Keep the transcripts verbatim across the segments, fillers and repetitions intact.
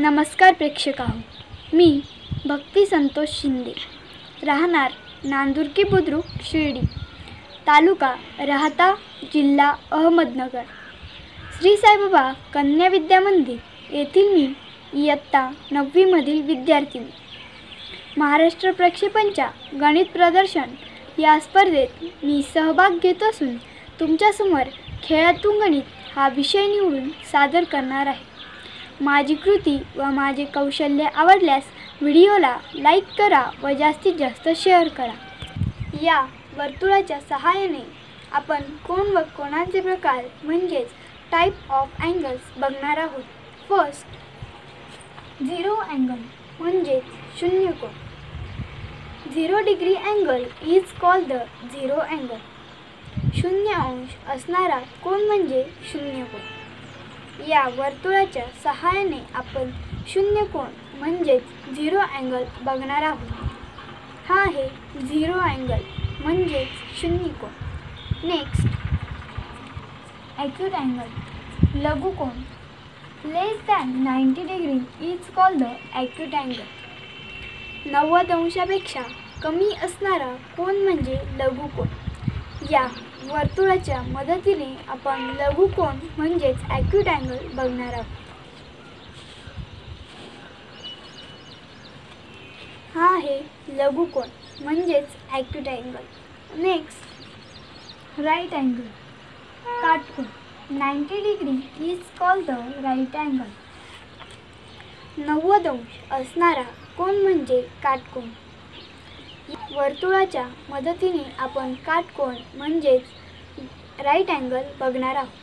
नमस्कार प्रेक्षकांनो, मी भक्ती संतोष शिंदे, राहणार नांदुर्की बुद्रुक शिर्डी, तालुका राहता, जिल्हा अहमदनगर. श्री साईबाबा कन्या विद्या मंदिर येथील मी इयत्ता नववीमधील विद्यार्थिनी. महाराष्ट्र प्रक्षेपणच्या गणित प्रदर्शन या स्पर्धेत मी सहभाग घेत असून तुमच्यासमोर खेळातून गणित हा विषय निवडून सादर करणार आहे. माझी कृती व माझे कौशल्य आवडल्यास व्हिडिओला लाईक करा व जास्तीत जास्त शेअर करा. या वर्तुळाच्या सहाय्याने आपण कोन व कोनांचे प्रकार म्हणजेच टाइप ऑफ अँगल्स बघणार आहोत. फर्स्ट, झिरो अँगल म्हणजेच शून्य कोन. Zero degree angle is called the zero angle. शून्य अंश असणारा कोन म्हणजे शून्य कोन. या वर्तुळाच्या सहाय्याने आपण शून्य कोन म्हणजेच झिरो अँगल बघणार आहोत. हा आहे झिरो अँगल म्हणजेच शून्य कोन. नेक्स्ट, ॲक्यूट अँगल लघु कोन. Less than ninety degree is called the acute angle. नव्वद अंशापेक्षा कमी असणारा कोन म्हणजे लघु कोन. या वर्तुळाच्या मदतीने आपण लघु कोन म्हणजेच ॲक्यूट अँगल बघणार आहोत. हा आहे लघु कोन म्हणजेच acute angle. Next, right angle काटकोन. Ninety degree is called the right angle. नव्वद अंश असणारा कोन म्हणजे काटकोन. वर्तुळाच्या मदतीने आपण काटकोन म्हणजेच राईट अँगल बघणार आहोत.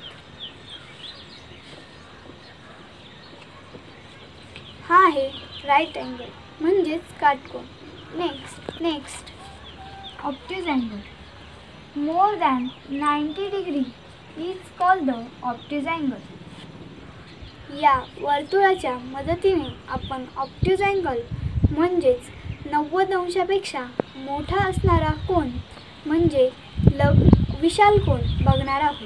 हा आहे राईट अँगल म्हणजेच काटकोन. Next next obtuse angle. More than ninety degree is called the obtuse angle. या वर्तुळाच्या मदतीने आपण ऑब्ट्यूज अँगल म्हणजेच नव्वद अंशापेक्षा मोठा असणारा कोन म्हणजे ल विशाल कोन बघणार आहोत.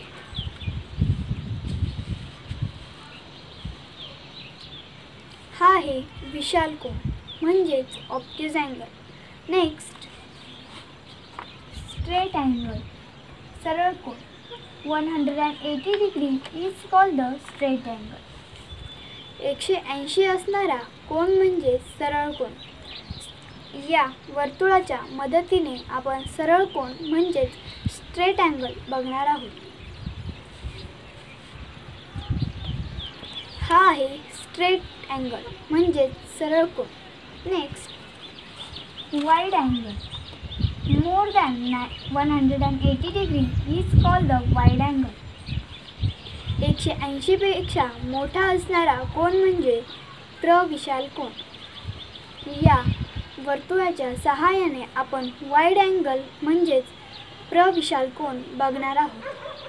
हा आहे विशाल कोन म्हणजेच obtuse angle. Next, straight angle सरळ कोन. One hundred and eighty degree is called the straight angle. एकशे ऐंशी असणारा कोन म्हणजे सरळ कोन. या वर्तुळाच्या मदतीने आपण सरळ कोन म्हणजेच स्ट्रेट अँगल बघणार आहोत. हा आहे स्ट्रेट अँगल म्हणजेच सरळ कोन. Next, wide angle. More than one hundred and eighty degree is called the wide angle. एकशे ऐंशीपेक्षा मोठा असणारा कोन म्हणजे प्रविशाल कोन. या वर्तुळाच्या सहाय्याने आपण वाईड अँगल म्हणजेच प्रविशाल कोन बघणार आहोत.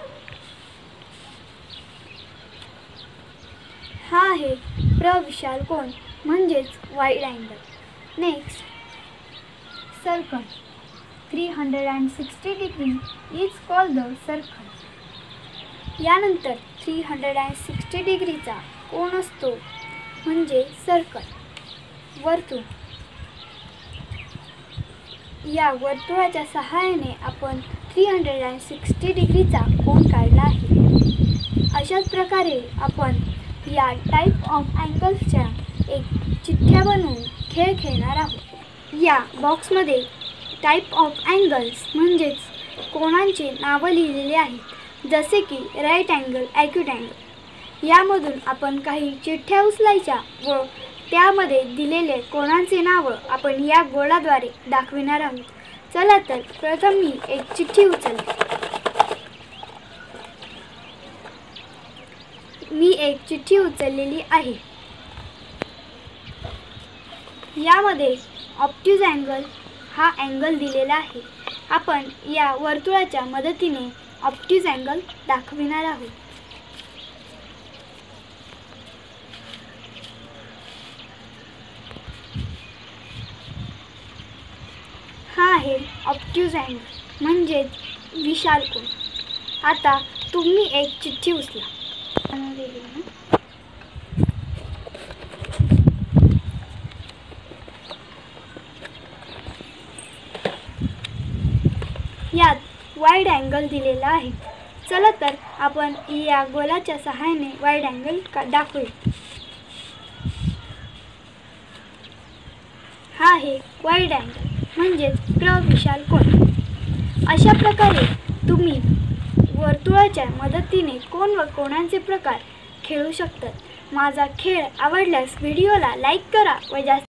हा आहे प्रविशाल कोन म्हणजेच wide angle. Next, circle. Three hundred and sixty degree is called the circle. यानंतर थ्री हंड्रेड अँड सिक्स्टी डिग्रीचा कोन असतो म्हणजे सर्कल, वर्तुळ. या वर्तुळाच्या सहाय्याने आपण थ्री हंड्रेड अँड सिक्स्टी डिग्रीचा कोन काढला आहे. अशाच प्रकारे आपण या टाईप ऑफ अँगल्सच्या एक चिठ्ठ्या बनवून खेळ खेळणार आहोत. या बॉक्समध्ये टाईप ऑफ अँगल्स म्हणजेच कोनांचे नावं लिहिलेले आहेत, जसे की राईट अँगल, ॲक्यूट अँगल. यामधून आपण काही चिठ्ठ्या उचलायच्या व त्यामध्ये दिलेले कोनांचे नावं आपण या गोळाद्वारे दाखविणार आहोत. चला तर प्रथम मी एक चिठ्ठी उचलते. मी एक चिठ्ठी उचललेली आहे. यामध्ये ऑब्ट्यूज अँगल हा अँगल दिलेला आहे. आपण या वर्तुळाच्या मदतीने ऑब्ट्यूज अँगल दाखविणार आहोत. हा आहे ऑब्ट्यूज अँगल म्हणजेच विशाल कोन. आता तुम्ही एक चिठ्ठी उचला. वाईड अँगल दिलेला आहे. चला तर आपण या गोलाच्या सहाय्याने वाईड अँगल का दाखवूया. हा आहे वाईड अँगल म्हणजेच प्रविशाल कोन. अशा प्रकारे तुम्ही वर्तुळाच्या मदतीने कोन व कोनांचे प्रकार खेळू शकतात. माझा खेळ आवडल्यास व्हिडिओला लाईक करा व जास्त